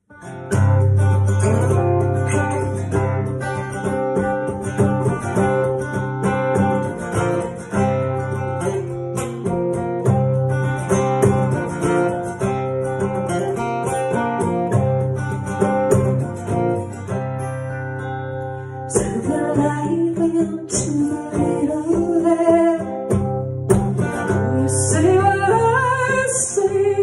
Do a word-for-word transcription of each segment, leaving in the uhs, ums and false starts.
Turn the light into the little lamp. You see what I see.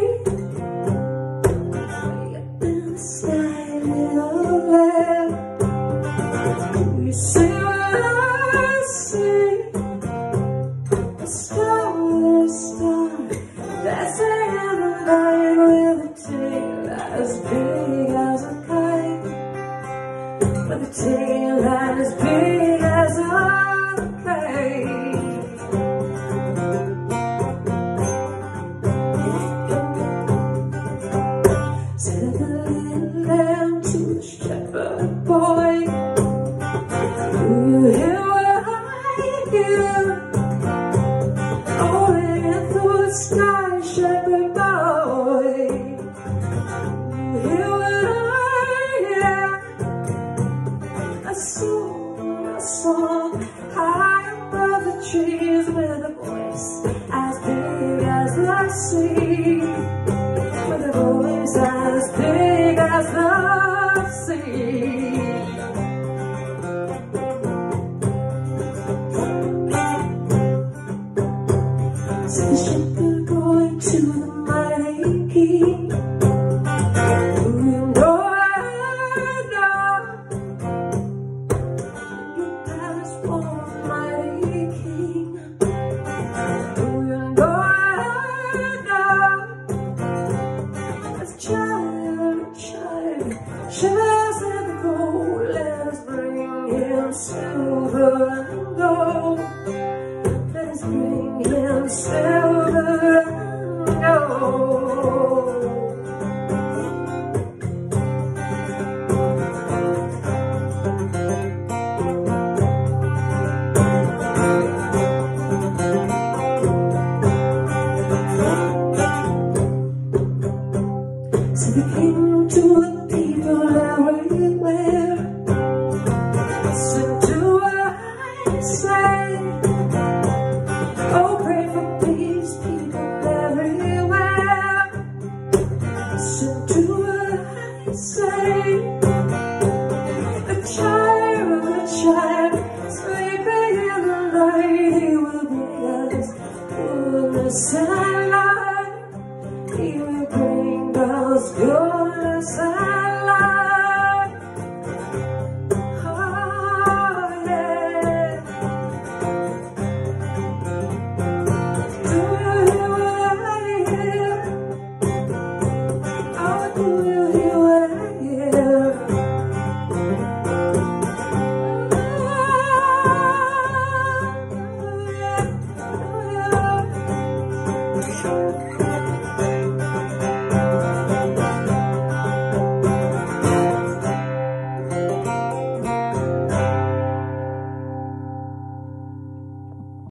Way up in the sky, little lamp. You see what I see. A star, a star, dancing in the night with a tail as big as a kite. With a tail as big as a kite. Said the little lamb to the shepherd boy, do you hear what I hear? Rolling through the sky, shepherd boy, do you hear what I hear? A song, a song, high above the trees, with a voice as big as the sea, with a voice as big as the sea. So the shepherd going to the mighty king, who you know I know. Almighty King, do you know I know? As child, child, shares in the gold, let us bring him silver and gold. Let us bring him silver and gold. So the king to the people everywhere, listen to what I say. Oh, pray for peace, people everywhere. Listen to what I say. A child, a child, sleeping in the night, he will bring us goodness and light. He will bring us goodness and